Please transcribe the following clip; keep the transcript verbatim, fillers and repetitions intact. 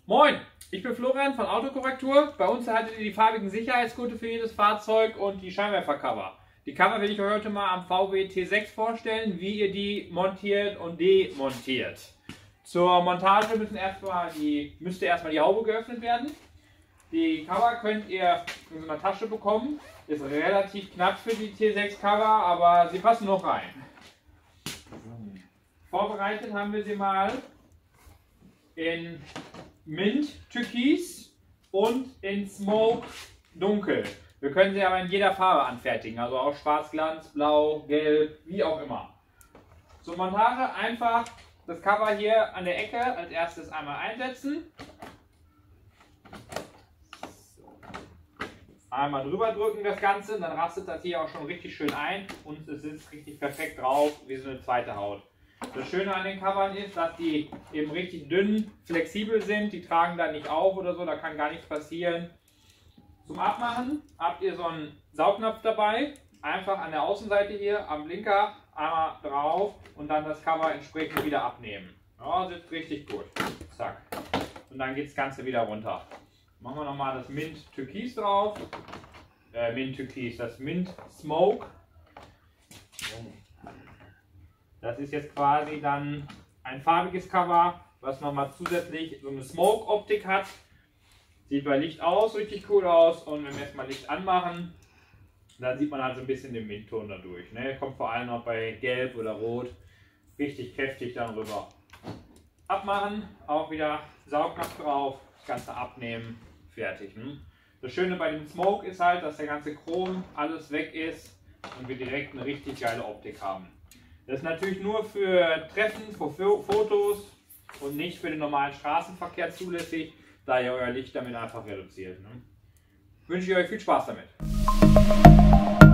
Moin, ich bin Florian von Autokorrektur. Bei uns erhaltet ihr die farbigen Sicherheitsgurte für jedes Fahrzeug und die Scheinwerfercover. Die Cover will ich euch heute mal am V W T sechs vorstellen, wie ihr die montiert und demontiert. Zur Montage müssen erstmal die, müsste erstmal die Haube geöffnet werden. Die Cover könnt ihr in so einer Tasche bekommen. Ist relativ knapp für die T sechs Cover, aber sie passen noch rein. Vorbereitet haben wir sie mal in Mint Türkis und in Smoke Dunkel. Wir können sie aber in jeder Farbe anfertigen, also auch Schwarzglanz, Blau, Gelb, wie auch immer. Zur Montage einfach das Cover hier an der Ecke als erstes einmal einsetzen. Einmal drüber drücken das Ganze, dann rastet das hier auch schon richtig schön ein und es sitzt richtig perfekt drauf, wie so eine zweite Haut. Das Schöne an den Covern ist, dass die eben richtig dünn, flexibel sind, die tragen da nicht auf oder so, da kann gar nichts passieren. Zum Abmachen habt ihr so einen Saugnapf dabei, einfach an der Außenseite hier am Blinker einmal drauf und dann das Cover entsprechend wieder abnehmen. Ja, sitzt richtig gut. Zack. Und dann geht das Ganze wieder runter. Machen wir nochmal das Mint Türkis drauf. Äh, Mint Türkis, das Mint Smoke. Das ist jetzt quasi dann ein farbiges Cover, was nochmal zusätzlich so eine Smoke-Optik hat. Sieht bei Licht aus, richtig cool aus. Und wenn wir jetzt mal Licht anmachen, dann sieht man halt so ein bisschen den Mintton dadurch. Ne? Kommt vor allem auch bei Gelb oder Rot richtig kräftig dann rüber. Abmachen, auch wieder Saugnapf drauf, das Ganze abnehmen, fertig. Ne? Das Schöne bei dem Smoke ist halt, dass der ganze Chrom alles weg ist und wir direkt eine richtig geile Optik haben. Das ist natürlich nur für Treffen, für Fotos und nicht für den normalen Straßenverkehr zulässig, da ihr euer Licht damit einfach reduziert. Ne? Wünsche ich euch viel Spaß damit.